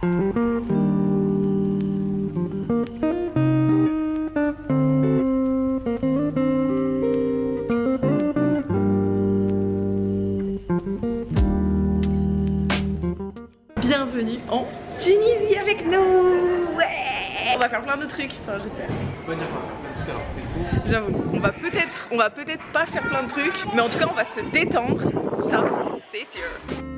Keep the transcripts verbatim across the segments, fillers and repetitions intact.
Bienvenue en Tunisie avec nous. Ouais, on va faire plein de trucs, enfin j'espère. J'avoue, on va peut-être on va peut-être pas faire plein de trucs, mais en tout cas on va se détendre, ça c'est sûr.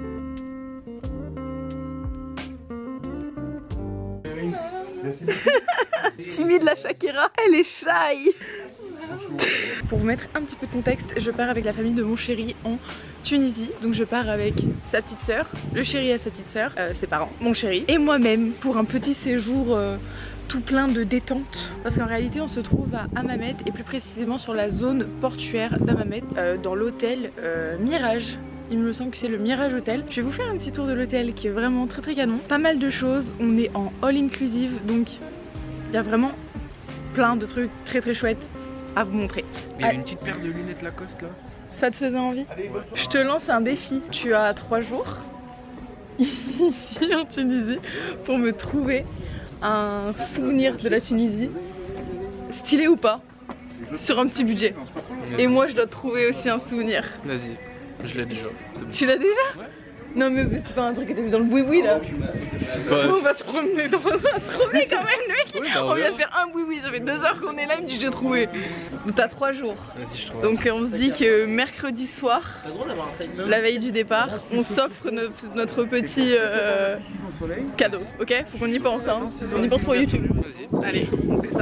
Timide la Shakira, elle est shy. Pour vous mettre un petit peu de contexte, je pars avec la famille de mon chéri en Tunisie. Donc je pars avec sa petite sœur, le chéri à sa petite sœur, euh, ses parents, mon chéri et moi-même pour un petit séjour euh, tout plein de détente. Parce qu'en réalité on se trouve à Hammamet et plus précisément sur la zone portuaire d'Hammamet, euh, dans l'hôtel euh, Mirage. Il me semble que c'est le Mirage Hotel. Je vais vous faire un petit tour de l'hôtel qui est vraiment très très canon. Pas mal de choses, on est en all inclusive donc il y a vraiment plein de trucs très très chouettes à vous montrer. Il y a une petite paire de lunettes Lacoste là. Ça te faisait envie? Je te lance un défi. Tu as trois jours ici en Tunisie pour me trouver un souvenir de la Tunisie, stylé ou pas, sur un petit budget. Et moi je dois te trouver aussi un souvenir. Vas-y, je l'ai déjà. Bon. Tu l'as déjà? Ouais. Non mais c'est pas un truc que t'as vu dans le boui-boui là. Pas... On va se promener, on va se promener quand même mec. Oui, bah, on vient de faire un boui-boui, ça fait deux heures qu'on est là, il me dit j'ai trouvé. Donc t'as trois jours. Donc on se dit que mercredi soir, la veille du départ, on s'offre notre, notre petit euh, cadeau, ok? Faut qu'on y pense hein. On y pense pour YouTube. Allez, on fait ça.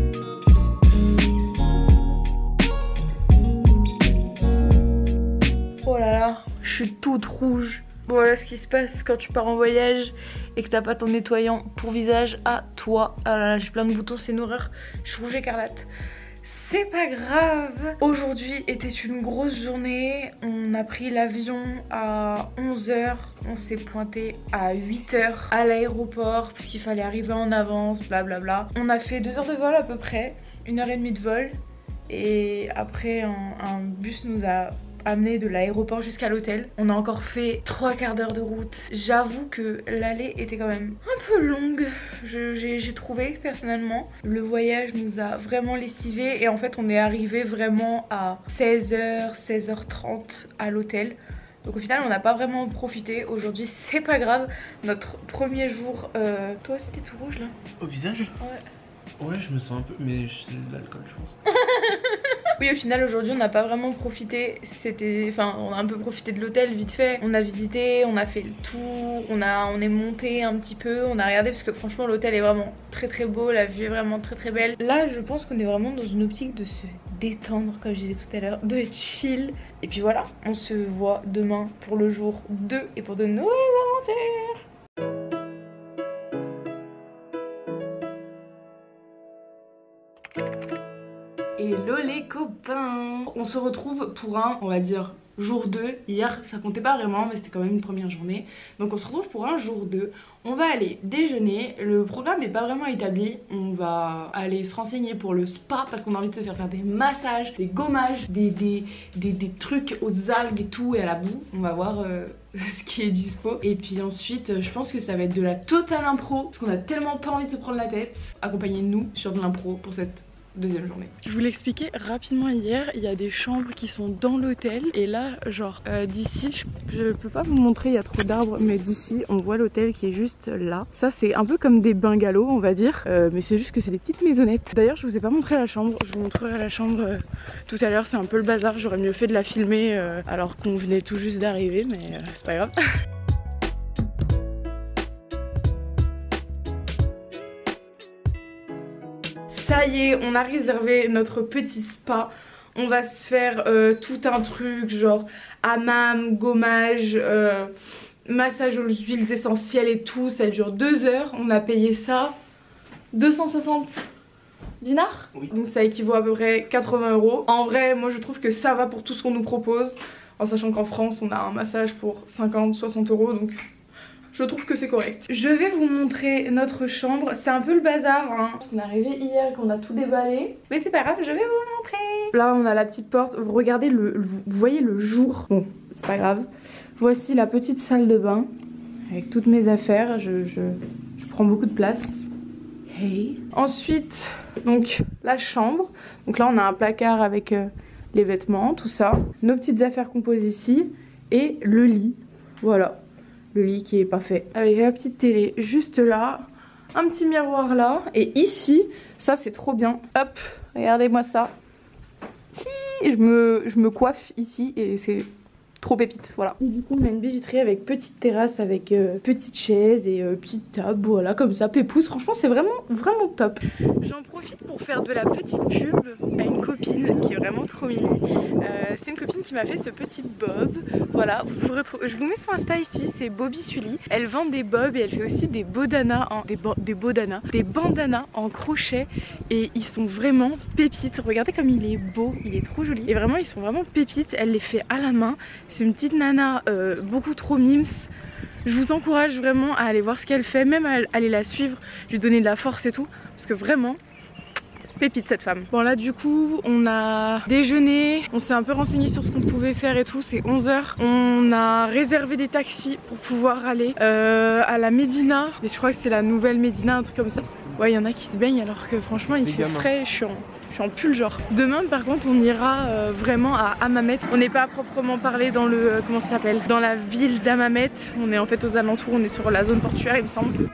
Oh là là, je suis toute rouge. Voilà ce qui se passe quand tu pars en voyage et que t'as pas ton nettoyant pour visage à toi. Ah là là, j'ai plein de boutons, c'est une horreur. Je suis rouge écarlate. C'est pas grave. Aujourd'hui était une grosse journée. On a pris l'avion à onze heures. On s'est pointé à huit heures à l'aéroport parce qu'il fallait arriver en avance, blablabla. On a fait deux heures de vol à peu près, une heure et demie de vol. Et après un, un bus nous a amené de l'aéroport jusqu'à l'hôtel. On a encore fait trois quarts d'heure de route. J'avoue que l'aller était quand même un peu longue, j'ai trouvé personnellement. Le voyage nous a vraiment lessivé et en fait on est arrivé vraiment à seize heures, seize heures trente à l'hôtel. Donc au final on n'a pas vraiment profité. Aujourd'hui c'est pas grave. Notre premier jour... Euh... Toi aussi t'es tout rouge là? Au visage? Ouais. Ouais, je me sens un peu, mais c'est de l'alcool, je pense. Oui, au final, aujourd'hui, on n'a pas vraiment profité. C'était, enfin, on a un peu profité de l'hôtel vite fait. On a visité, on a fait le tour, on a, on est monté un petit peu, on a regardé parce que franchement, l'hôtel est vraiment très très beau, la vue est vraiment très très belle. Là, je pense qu'on est vraiment dans une optique de se détendre, comme je disais tout à l'heure, de chill. Et puis voilà, on se voit demain pour le jour deux et pour de nouvelles aventures. Hello les copains! On se retrouve pour un, on va dire, jour deux. Hier ça comptait pas vraiment mais c'était quand même une première journée. Donc on se retrouve pour un jour deux. On va aller déjeuner. Le programme n'est pas vraiment établi. On va aller se renseigner pour le spa parce qu'on a envie de se faire faire des massages, des gommages, des, des, des, des trucs aux algues et tout et à la boue. On va voir euh, ce qui est dispo. Et puis ensuite je pense que ça va être de la totale impro parce qu'on a tellement pas envie de se prendre la tête. Accompagnez-nous sur de l'impro pour cette deuxième journée. Je vous l'expliquais rapidement hier, il y a des chambres qui sont dans l'hôtel et là genre euh, d'ici, je, je peux pas vous montrer, il y a trop d'arbres, mais d'ici on voit l'hôtel qui est juste là. Ça c'est un peu comme des bungalows on va dire, euh, mais c'est juste que c'est des petites maisonnettes. D'ailleurs je vous ai pas montré la chambre, je vous montrerai la chambre euh, tout à l'heure, c'est un peu le bazar, j'aurais mieux fait de la filmer euh, alors qu'on venait tout juste d'arriver, mais euh, c'est pas grave. Ça y est, on a réservé notre petit spa. On va se faire euh, tout un truc genre hammam, gommage, euh, massage aux huiles essentielles et tout. Ça dure deux heures. On a payé ça deux cent soixante dinars. Oui. Donc ça équivaut à peu près quatre-vingts euros. En vrai, moi je trouve que ça va pour tout ce qu'on nous propose. En sachant qu'en France, on a un massage pour cinquante à soixante euros. Donc... je trouve que c'est correct. Je vais vous montrer notre chambre. C'est un peu le bazar hein. On est arrivé hier, qu'on a tout déballé. Mais c'est pas grave, je vais vous montrer. Là on a la petite porte. Vous regardez le, vous voyez le jour. Bon, c'est pas grave. Voici la petite salle de bain. avec toutes mes affaires. Je, je, je prends beaucoup de place. Hey. Ensuite, donc la chambre. Donc là, on a un placard avec euh, les vêtements, tout ça. Nos petites affaires qu'on pose ici. Et le lit. Voilà. Le lit qui est pas fait. Avec la petite télé juste là. Un petit miroir là. Et ici, ça c'est trop bien. Hop, regardez-moi ça. Hi, je me, je me coiffe ici et c'est trop pépite, voilà. Et du coup on a une baie vitrée avec petite terrasse, avec euh, petite chaise et euh, petite table, voilà, comme ça, pépouze. Franchement c'est vraiment, vraiment top. J'en profite pour faire de la petite pub à une copine qui est vraiment trop mimi. Euh, c'est une copine qui m'a fait ce petit bob, voilà, vous pourrez trouver, je vous mets son Insta ici, c'est Bobby Sully. Elle vend des bobs et elle fait aussi des bodanas, en, des, bo des bodanas, des bandanas en crochet et ils sont vraiment pépites. Regardez comme il est beau, il est trop joli et vraiment ils sont vraiment pépites. Elle les fait à la main. C'est une petite nana euh, beaucoup trop mims. Je vous encourage vraiment à aller voir ce qu'elle fait, même à aller la suivre, lui donner de la force et tout, parce que vraiment, pépite cette femme. Bon là du coup, on a déjeuné, on s'est un peu renseigné sur ce qu'on pouvait faire et tout, c'est onze heures. On a réservé des taxis pour pouvoir aller euh, à la Médina, et je crois que c'est la nouvelle Médina, un truc comme ça. Ouais, il y en a qui se baignent alors que franchement il fait frais, je suis en... Je suis en pull genre. Demain par contre on ira euh, vraiment à Hammamet. On n'est pas à proprement parler dans le... Euh, comment ça s'appelle, dans la ville d'Hammamet. On est en fait aux alentours, on est sur la zone portuaire il me semble.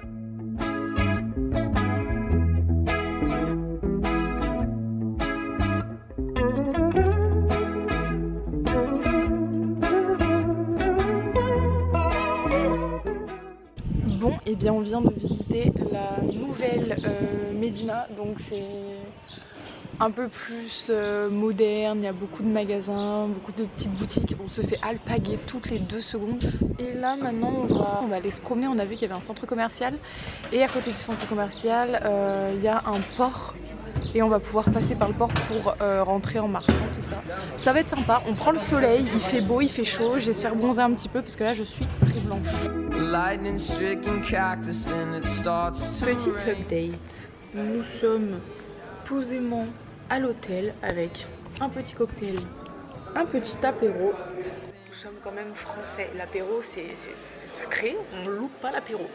Bon et eh bien on vient de visiter la nouvelle euh, Médina. Donc c'est un peu plus euh, moderne, il y a beaucoup de magasins, beaucoup de petites boutiques, on se fait alpaguer toutes les deux secondes. Et là maintenant on va, on va aller se promener, on a vu qu'il y avait un centre commercial et à côté du centre commercial euh, il y a un port et on va pouvoir passer par le port pour euh, rentrer en marchant, tout ça. Ça va être sympa, on prend le soleil, il fait beau, il fait chaud, j'espère bronzer un petit peu parce que là je suis très blanche. Petite update, nous sommes posément à l'hôtel avec un petit cocktail, un petit apéro. Nous sommes quand même français, l'apéro c'est sacré, on ne loupe pas l'apéro.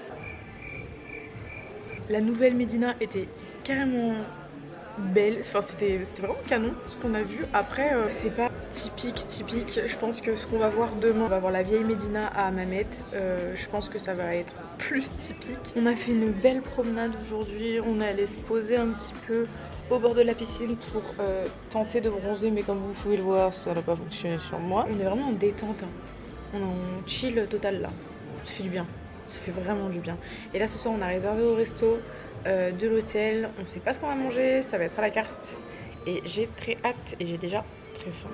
La nouvelle Médina était carrément belle, enfin c'était vraiment canon ce qu'on a vu. Après euh, c'est pas typique typique, je pense que ce qu'on va voir demain, on va voir la vieille Médina à Hammamet, euh, je pense que ça va être plus typique. On a fait une belle promenade aujourd'hui, on est allé se poser un petit peu au bord de la piscine pour euh, tenter de bronzer, mais comme vous pouvez le voir ça n'a pas fonctionné sur moi. On est vraiment en détente, hein. On est en chill total là, ça fait du bien, ça fait vraiment du bien. Et là ce soir on a réservé au resto euh, de l'hôtel, on sait pas ce qu'on va manger, ça va être à la carte et j'ai très hâte et j'ai déjà très faim.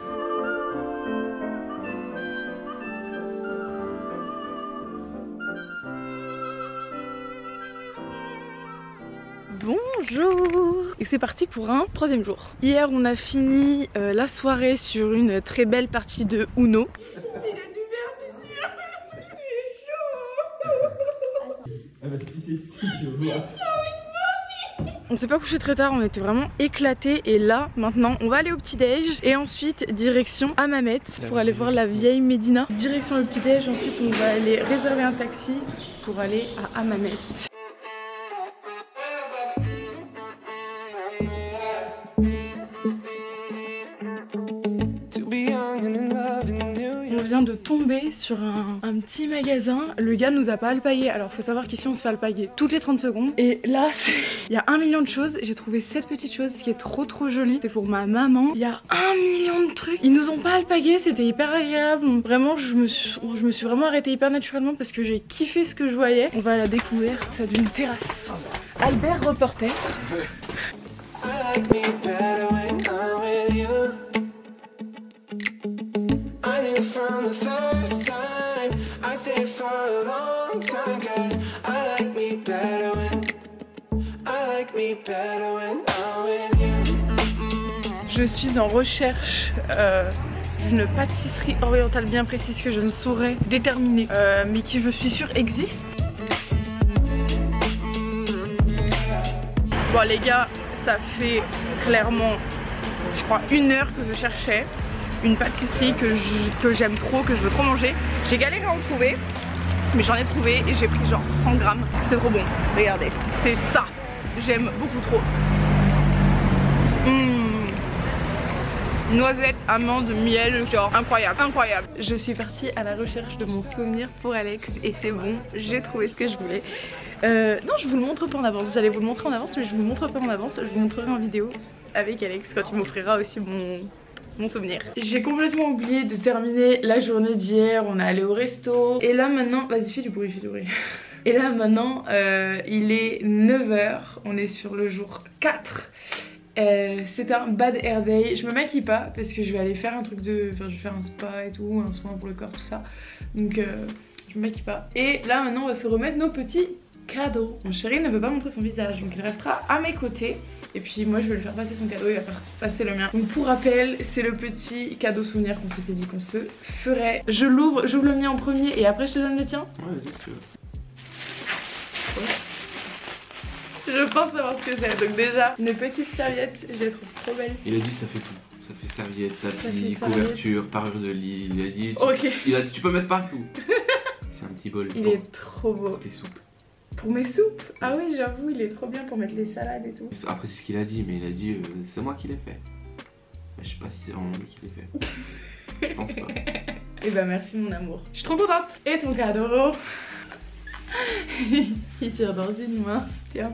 Bonjour! Et c'est parti pour un troisième jour. Hier on a fini euh, la soirée sur une très belle partie de Uno. Il a du verre, c'est sûr! Il est chaud! Elle va se pisser dessus, je vois. On s'est pas couché très tard, on était vraiment éclatés et là maintenant on va aller au petit déj et ensuite direction Hammamet pour aller voir la vieille Médina. Direction le petit déj, ensuite on va aller réserver un taxi pour aller à Hammamet. On vient de tomber sur un, un petit magasin. Le gars nous a pas alpagué. Alors faut savoir qu'ici on se fait alpaguer toutes les trente secondes. Et là il y a un million de choses. J'ai trouvé cette petite chose qui est trop trop jolie. C'est pour ma maman. Il y a un million de trucs. Ils nous ont pas alpagué, c'était hyper agréable. Vraiment je me, suis, je me suis vraiment arrêtée hyper naturellement parce que j'ai kiffé ce que je voyais. On va à la découverte d'une terrasse. Albert reporter. From the first time, I stayed for a long time, 'cause I like me better when I like me better when I'm with you. Je suis en recherche euh, d'une pâtisserie orientale bien précise que je ne saurais déterminer, euh, mais qui je suis sûre existe. Bon les gars, ça fait clairement, je crois, une heure que je cherchais une pâtisserie que j'aime trop, que je veux trop manger. J'ai galéré à en trouver. Mais j'en ai trouvé et j'ai pris genre cent grammes. C'est trop bon, regardez, c'est ça. J'aime beaucoup trop. Mmh. Noisettes, amandes, miel, genre incroyable, incroyable. Je suis partie à la recherche de mon souvenir pour Alex et c'est bon, j'ai trouvé ce que je voulais. Euh, non, je vous le montre pas en avance, j'allais vous le montrer en avance mais je vous le montre pas en avance, je vous montrerai en vidéo avec Alex quand il m'offrira aussi mon... mon souvenir. J'ai complètement oublié de terminer la journée d'hier, on est allé au resto et là maintenant, vas-y fais du bruit, fais du bruit. Et là maintenant euh, il est neuf heures, on est sur le jour quatre. Euh, c'est un bad hair day, je me maquille pas parce que je vais aller faire un truc de... Enfin je vais faire un spa et tout, un soin pour le corps, tout ça. Donc euh, je me maquille pas. Et là maintenant on va se remettre nos petits cadeaux. Mon chéri ne veut pas montrer son visage donc il restera à mes côtés. Et puis moi je vais lui faire passer son cadeau, il va faire passer le mien. Donc pour rappel, c'est le petit cadeau souvenir qu'on s'était dit qu'on se ferait. Je l'ouvre, j'ouvre le mien en premier et après je te donne le tien. Ouais, vas-y si tu veux. Ouais. Je pense savoir ce que c'est. Donc déjà, une petite serviette, je les trouve trop belles. Il a dit ça fait tout. Ça fait serviette, tapis, fait couverture, serviette. parure de lit. Il a dit. Tu, Ok. il a, tu peux mettre partout. C'est un petit bol. Il pour, est trop beau. pour tes soupes. Pour mes soupes? Ah oui, j'avoue, il est trop bien pour mettre les salades et tout. Après, c'est ce qu'il a dit, mais il a dit euh, c'est moi qui l'ai fait. Mais je sais pas si c'est vraiment lui qui l'ai fait. Je pense pas. Et bah merci mon amour. Je suis trop contente. Et ton cadeau? Il tire dans une main. Tiens.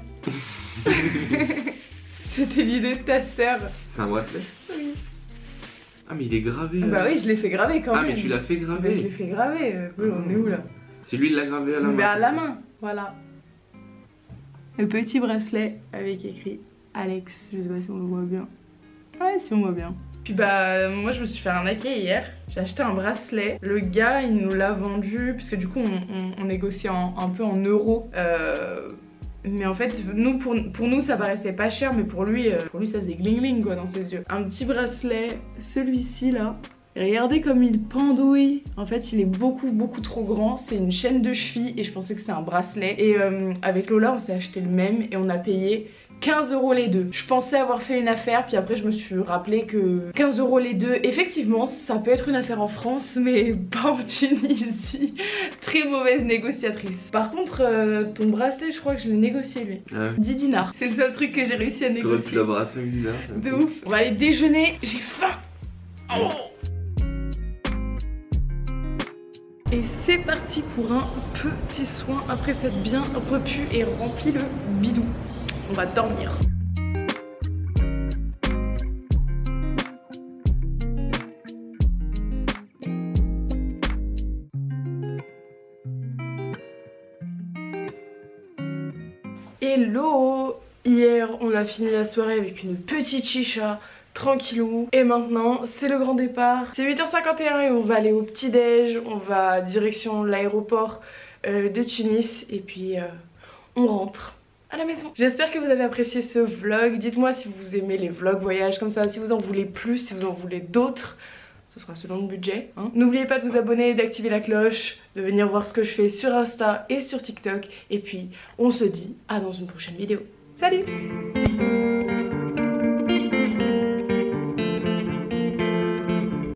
C'était l'idée de ta sœur. C'est un bracelet? Oui. Ah mais il est gravé. Bah oui, je l'ai fait graver quand ah, même. Ah mais tu l'as fait graver. Bah, je l'ai fait graver. Euh, oui, on est où là? C'est lui qui l'a gravé à la main. Bah à la main, voilà. Le petit bracelet avec écrit Alex. Je sais pas si on le voit bien. Ouais, si on voit bien. Puis bah moi je me suis fait arnaquer hier. J'ai acheté un bracelet. Le gars il nous l'a vendu parce que du coup on, on, on négocie en, un peu en euros. Euh, mais en fait nous pour, pour nous ça paraissait pas cher, mais pour lui, euh, pour lui ça faisait gling gling quoi dans ses yeux. Un petit bracelet, celui-ci là. Regardez comme il pendouille. En fait il est beaucoup beaucoup trop grand. C'est une chaîne de cheville et je pensais que c'était un bracelet. Et euh, avec Lola on s'est acheté le même et on a payé quinze euros les deux. Je pensais avoir fait une affaire, puis après je me suis rappelé que quinze euros les deux, effectivement ça peut être une affaire en France mais pas en Tunisie. Très mauvaise négociatrice. Par contre euh, ton bracelet je crois que je l'ai négocié lui. Ouais. dix dinars. C'est le seul truc que j'ai réussi à négocier. T'aurais pu l'avoir à cinq dinars. De ouf. On va aller déjeuner, j'ai faim. Oh. Et c'est parti pour un petit soin après s'être bien repu et rempli le bidou. On va dormir. Hello! Hier, on a fini la soirée avec une petite chicha, tranquillou. Et maintenant, c'est le grand départ. C'est huit heures cinquante et un et on va aller au petit-déj. On va direction l'aéroport euh, de Tunis. Et puis, euh, on rentre à la maison. J'espère que vous avez apprécié ce vlog. Dites-moi si vous aimez les vlogs voyages comme ça, si vous en voulez plus, si vous en voulez d'autres. Ce sera selon le budget. Hein. N'oubliez pas de vous abonner, d'activer la cloche, de venir voir ce que je fais sur Insta et sur TikTok. Et puis, on se dit à dans une prochaine vidéo. Salut!